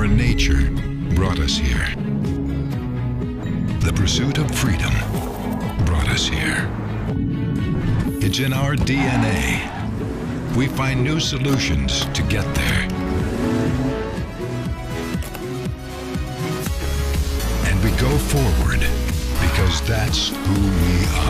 Our nature brought us here. The pursuit of freedom brought us here. It's in our DNA. We find new solutions to get there. And we go forward because that's who we are.